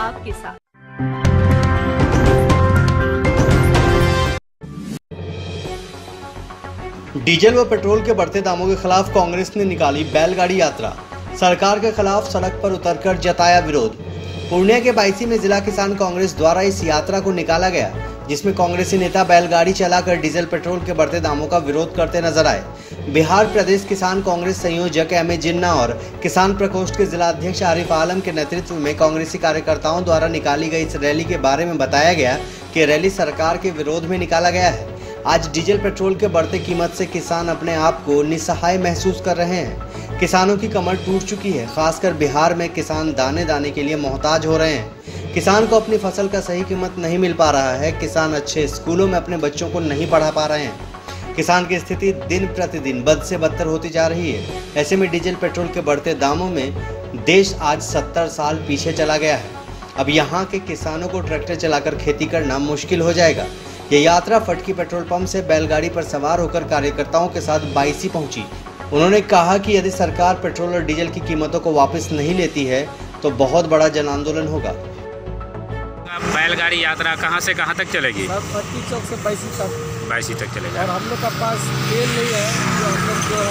आपके साथ। डीजल व पेट्रोल के बढ़ते दामों के खिलाफ कांग्रेस ने निकाली बैलगाड़ी यात्रा। सरकार के खिलाफ सड़क पर उतरकर जताया विरोध। पूर्णिया के बायसी में जिला किसान कांग्रेस द्वारा इस यात्रा को निकाला गया, जिसमें कांग्रेसी नेता बैलगाड़ी चलाकर डीजल पेट्रोल के बढ़ते दामों का विरोध करते नजर आए। बिहार प्रदेश किसान कांग्रेस संयोजक एम.ए. जिन्ना और किसान प्रकोष्ठ के जिला अध्यक्ष आरिफ आलम के नेतृत्व में कांग्रेसी कार्यकर्ताओं द्वारा निकाली गई इस रैली के बारे में बताया गया कि रैली सरकार के विरोध में निकाला गया है। आज डीजल पेट्रोल के बढ़ते कीमत से किसान अपने आप को निसहाय महसूस कर रहे हैं। किसानों की कमर टूट चुकी है। खासकर बिहार में किसान दाने दाने के लिए मोहताज हो रहे हैं। किसान को अपनी फसल का सही कीमत नहीं मिल पा रहा है। किसान अच्छे स्कूलों में अपने बच्चों को नहीं पढ़ा पा रहे हैं। किसान की स्थिति दिन प्रतिदिन बद से बदतर होती जा रही है। ऐसे में डीजल पेट्रोल के बढ़ते दामों में देश आज 70 साल पीछे चला गया है। अब यहाँ के किसानों को ट्रैक्टर चलाकर खेती करना मुश्किल हो जाएगा। ये यात्रा फटकी पेट्रोल पंप से बैलगाड़ी पर सवार होकर कार्यकर्ताओं के साथ बायसी पहुंची। उन्होंने कहा कि यदि सरकार पेट्रोल और डीजल की कीमतों को वापस नहीं लेती है तो बहुत बड़ा जन आंदोलन होगा। बैलगाड़ी यात्रा कहां से कहां तक चलेगी? फटकी चौक से बायसी तक चलेगा। और हम लोग का पास तेल नहीं है, जो हम लोग जो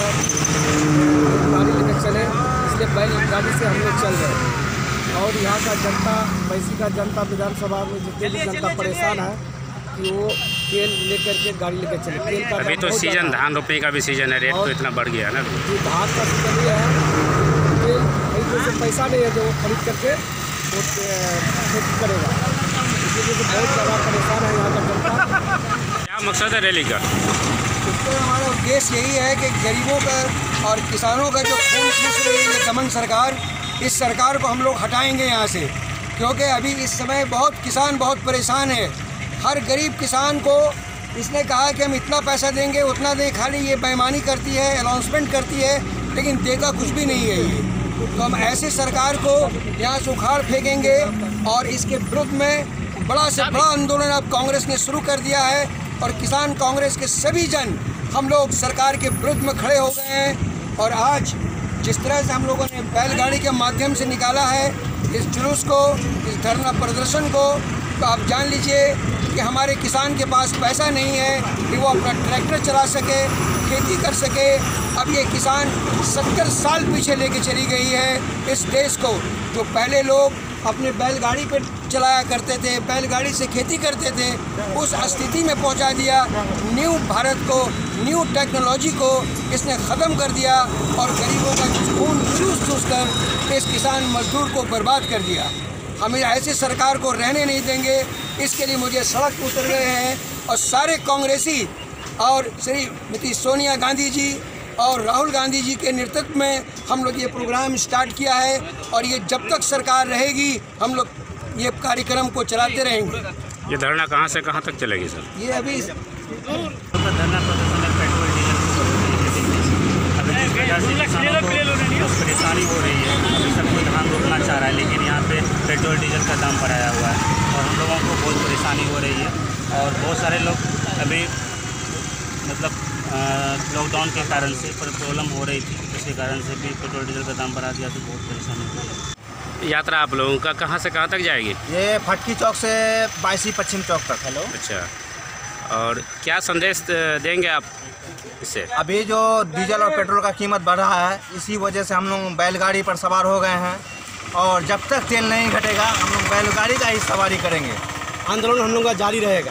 है गाड़ी लेकर चले, इसलिए बैलगाड़ी से हम लोग चल रहे हैं। और यहाँ का जनता, बायसी का जनता, विधानसभा में जितने भी जनता परेशान है कि वो तेल लेकर के गाड़ी लेकर चले। तेल का अभी तो सीजन, धान रोपने का भी सीजन है, रेट तो इतना बढ़ गया है ना। जी, धान का सीजन ही है, तेल खरीदने से पैसा नहीं है जो वो खरीद करके वो खेती करेगा, इसलिए तो बहुत ज़्यादा परेशान है यहाँ का जनता। क्या मकसद है रैली का? इसमें हमारा उद्देश्य यही है कि गरीबों का और किसानों का जो खून चूस रही है दमन सरकार, इस सरकार को हम लोग हटाएंगे यहाँ से, क्योंकि अभी इस समय बहुत किसान बहुत परेशान है। हर गरीब किसान को इसने कहा कि हम इतना पैसा देंगे, उतना दें, खाली ये बेईमानी करती है, अनाउंसमेंट करती है, लेकिन देगा कुछ भी नहीं है ये। तो हम ऐसे सरकार को यहाँ से उखाड़ फेंकेंगे और इसके विरुद्ध में बड़ा से बड़ा आंदोलन अब कांग्रेस ने शुरू कर दिया है। और किसान कांग्रेस के सभी जन हम लोग सरकार के विरुद्ध में खड़े हो गए हैं। और आज जिस तरह से हम लोगों ने बैलगाड़ी के माध्यम से निकाला है इस जुलूस को, इस धरना प्रदर्शन को, तो आप जान लीजिए कि हमारे किसान के पास पैसा नहीं है कि वो अपना ट्रैक्टर चला सके, खेती कर सके। अब ये किसान 70 साल पीछे लेके चली गई है इस देश को। जो पहले लोग अपने बैलगाड़ी पर चलाया करते थे, बैलगाड़ी से खेती करते थे, उस स्थिति में पहुंचा दिया। न्यू भारत को, न्यू टेक्नोलॉजी को इसने ख़त्म कर दिया और गरीबों का खून चूस कर इस किसान मजदूर को बर्बाद कर दिया। हम ऐसे सरकार को रहने नहीं देंगे। इसके लिए मुझे सड़क पर उतर रहे हैं और सारे कांग्रेसी और श्रीमती सोनिया गांधी जी और राहुल गांधी जी के नेतृत्व में हम लोग ये प्रोग्राम स्टार्ट किया है। और ये जब तक सरकार रहेगी हम लोग ये कार्यक्रम को चलाते रहेंगे। ये धरना कहाँ से कहाँ तक चलेगी सर? ये अभी धरना प्रदर्शन है पेट्रोल डीजल किसानों को परेशानी हो रही है। अभी सब कोई धान रोकना चाह रहा है, लेकिन यहाँ पे पेट्रोल डीजल का दाम बढ़ाया हुआ है और हम लोगों को बहुत परेशानी हो रही है। और बहुत सारे लोग अभी मतलब लॉकडाउन के कारण से प्रॉब्लम हो रही थी, इसके कारण से भी पेट्रोल डीजल का दाम बढ़ा दिया तो बहुत परेशानी हो रही है। यात्रा आप लोगों का कहाँ से कहाँ तक जाएगी? ये फटकी चौक से बायसी पश्चिम चौक तक। हेलो। अच्छा, और क्या संदेश देंगे आप इससे? अभी जो डीजल और पेट्रोल का कीमत बढ़ रहा है, इसी वजह से हम लोग बैलगाड़ी पर सवार हो गए हैं और जब तक तेल नहीं घटेगा हम लोग बैलगाड़ी का ही सवारी करेंगे। आंदोलन हम लोग का जारी रहेगा।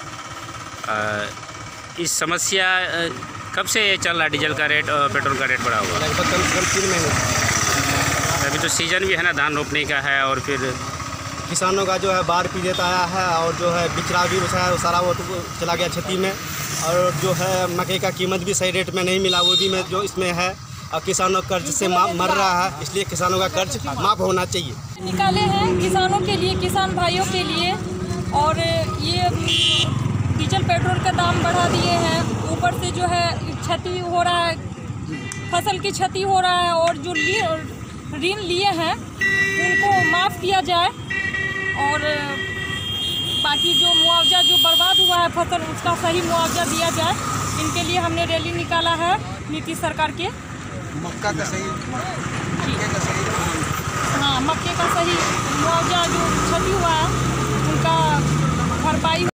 इस समस्या कब से चल रहा है? डीजल का रेट और पेट्रोल का रेट बढ़ा हुआ? लगभग कम से कम 3 महीने। अभी तो सीजन भी है ना, धान रोपने का है और फिर किसानों का जो है बाढ़ पीड़ित आया है और जो है बिचड़ा भी है वो सारा वो तो चला गया क्षति में। और जो है मकई का कीमत भी सही रेट में नहीं मिला, वो भी में जो इसमें है। और किसानों कर्ज से मर रहा है, इसलिए किसानों का कर्ज माफ़ होना चाहिए। निकाले हैं किसानों के लिए, किसान भाइयों के लिए। और ये डीजल पेट्रोल का दाम बढ़ा दिए हैं, ऊपर से जो है क्षति हो रहा है, फसल की क्षति हो रहा है। और जो ऋण लिए हैं उनको माफ़ किया जाए और बाकी जो मुआवजा जो बर्बाद हुआ है फसल, उसका सही मुआवजा दिया जाए। इनके लिए हमने रैली निकाला है नीतीश सरकार के। मक्का का सही हाँ, मक्के का सही मुआवजा जो